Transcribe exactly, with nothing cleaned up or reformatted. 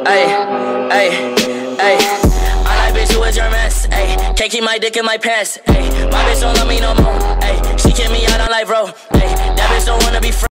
Ay, ay, ay. I like bitch, who is your mess? Ay, can't keep my dick in my pants. Ay, my bitch don't love me no more. Ay, she kick me out on life, bro. Ay, that bitch don't wanna be friends.